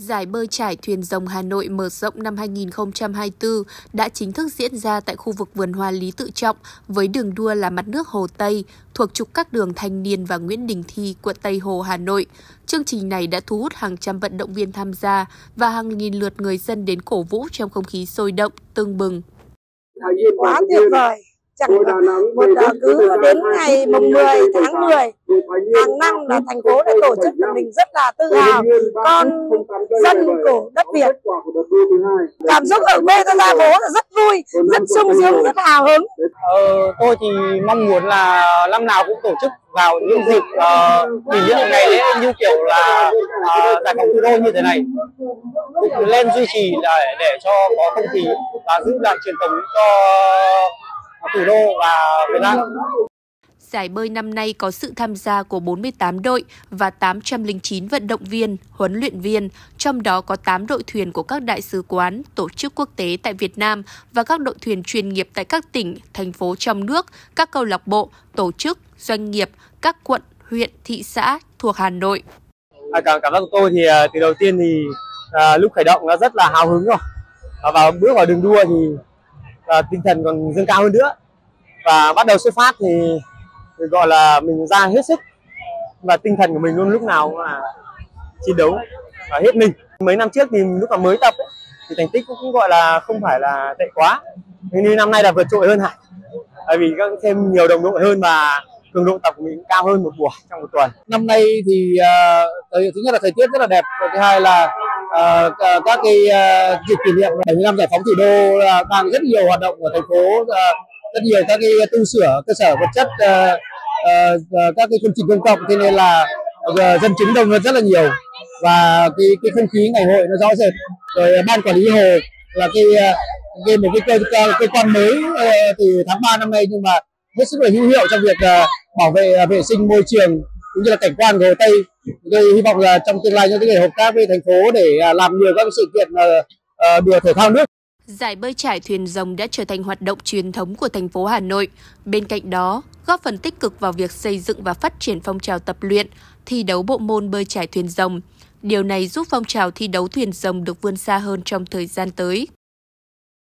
Giải bơi trải thuyền rồng Hà Nội mở rộng năm 2024 đã chính thức diễn ra tại khu vực vườn hoa Lý Tự Trọng với đường đua là mặt nước Hồ Tây, thuộc trục các đường Thanh Niên và Nguyễn Đình Thi, quận Tây Hồ, Hà Nội. Chương trình này đã thu hút hàng trăm vận động viên tham gia và hàng nghìn lượt người dân đến cổ vũ trong không khí sôi động, tưng bừng. Quá tuyệt vời! Cứ đến ngày mùng 10 tháng 10 hàng năm là thành phố đã tổ chức, mình rất là tự hào con dân của đất Việt. Cảm xúc ở quê tôi ra bố là rất vui, rất sung sướng, rất hào hứng. Tôi thì mong muốn là năm nào cũng tổ chức vào những dịp kỷ niệm ngày lễ như kiểu là giải phóng thủ đô như thế này, cũng lên duy trì để cho có không khí và giữ đàn truyền thống cho thủ đô và Việt Nam. Giải bơi năm nay có sự tham gia của 48 đội và 809 vận động viên, huấn luyện viên, trong đó có 8 đội thuyền của các đại sứ quán, tổ chức quốc tế tại Việt Nam và các đội thuyền chuyên nghiệp tại các tỉnh, thành phố trong nước, các câu lạc bộ, tổ chức, doanh nghiệp, các quận, huyện, thị xã thuộc Hà Nội. Cảm giác của tôi thì từ đầu tiên thì lúc khởi động nó rất là hào hứng rồi. Và bước vào đường đua thì tinh thần còn dâng cao hơn nữa. Và bắt đầu xuất phát thì gọi là mình ra hết sức và tinh thần của mình luôn lúc nào là chiến đấu và hết mình. Mấy năm trước thì lúc mà mới tập ấy, thì thành tích cũng gọi là không phải là tệ quá, nhưng năm nay là vượt trội hơn hẳn, bởi vì có thêm nhiều đồng đội hơn và cường độ tập của mình cao hơn một buổi trong một tuần. Năm nay thì thứ nhất là thời tiết rất là đẹp, và thứ hai là các cái dịp kỷ niệm 70 năm giải phóng thủ đô đang rất nhiều hoạt động ở thành phố, rất nhiều các cái tu sửa cơ sở vật chất, các cái công trình công cộng, thế nên là dân chúng đông hơn rất là nhiều và cái không khí ngày hội nó rõ rệt. Rồi ban quản lý hồ là một cái cơ quan mới từ tháng 3 năm nay, nhưng mà hết sức là hữu hiệu trong việc bảo vệ vệ sinh môi trường cũng như là cảnh quan của Hồ Tây. Tôi hy vọng là trong tương lai chúng tôi có thể hợp tác với thành phố để làm nhiều các sự kiện đua thể thao nước. Giải bơi trải thuyền rồng đã trở thành hoạt động truyền thống của thành phố Hà Nội. Bên cạnh đó, góp phần tích cực vào việc xây dựng và phát triển phong trào tập luyện, thi đấu bộ môn bơi trải thuyền rồng. Điều này giúp phong trào thi đấu thuyền rồng được vươn xa hơn trong thời gian tới.